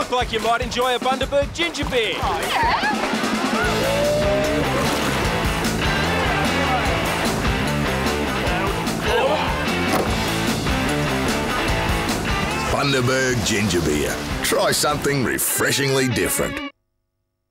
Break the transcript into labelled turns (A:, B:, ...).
A: look like you might enjoy a Bundaberg Ginger Beer.
B: Oh, yeah?
C: Bundaberg Ginger Beer. Try something refreshingly different.